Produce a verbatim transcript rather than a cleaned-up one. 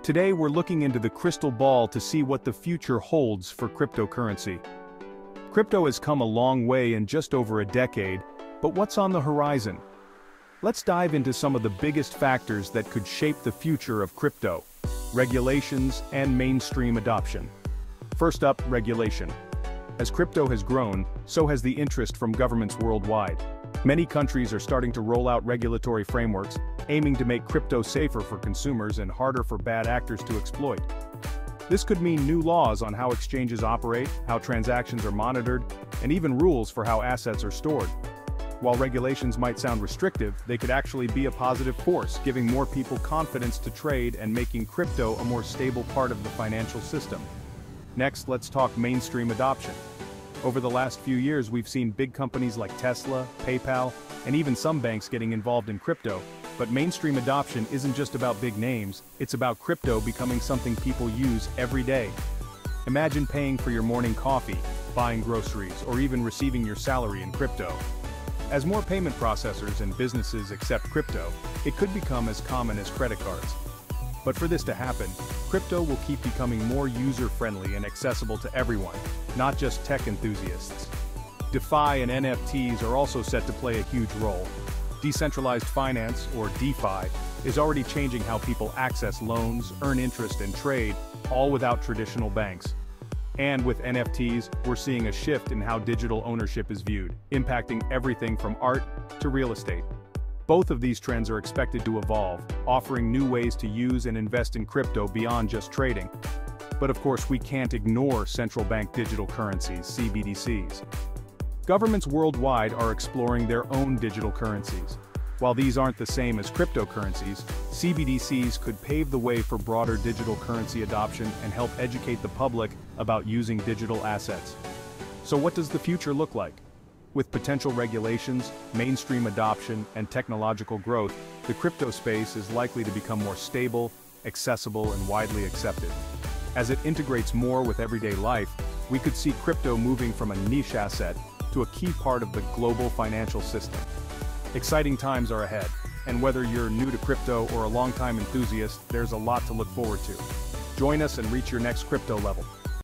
Today we're looking into the crystal ball to see what the future holds for cryptocurrency. Crypto has come a long way in just over a decade, but what's on the horizon? Let's dive into some of the biggest factors that could shape the future of crypto: regulations and mainstream adoption. First up, regulation. As crypto has grown, so has the interest from governments worldwide. Many countries are starting to roll out regulatory frameworks, aiming to make crypto safer for consumers and harder for bad actors to exploit. This could mean new laws on how exchanges operate, how transactions are monitored, and even rules for how assets are stored. While regulations might sound restrictive, they could actually be a positive force, giving more people confidence to trade and making crypto a more stable part of the financial system. Next, let's talk mainstream adoption. Over the last few years, we've seen big companies like Tesla, PayPal, and even some banks getting involved in crypto. But mainstream adoption isn't just about big names, it's about crypto becoming something people use every day. Imagine paying for your morning coffee, buying groceries, or even receiving your salary in crypto. As more payment processors and businesses accept crypto, it could become as common as credit cards. But for this to happen, crypto will keep becoming more user-friendly and accessible to everyone, not just tech enthusiasts. DeFi and N F Ts are also set to play a huge role. Decentralized finance, or DeFi, is already changing how people access loans, earn interest, and trade, all without traditional banks. And with N F Ts, we're seeing a shift in how digital ownership is viewed, impacting everything from art to real estate. Both of these trends are expected to evolve, offering new ways to use and invest in crypto beyond just trading. But of course, we can't ignore central bank digital currencies, C B D Cs. Governments worldwide are exploring their own digital currencies. While these aren't the same as cryptocurrencies, C B D Cs could pave the way for broader digital currency adoption and help educate the public about using digital assets. So what does the future look like? With potential regulations, mainstream adoption, and technological growth, the crypto space is likely to become more stable, accessible, and widely accepted. As it integrates more with everyday life, we could see crypto moving from a niche asset to a key part of the global financial system. Exciting times are ahead, and whether you're new to crypto or a longtime enthusiast, there's a lot to look forward to. Join us and reach your next crypto level.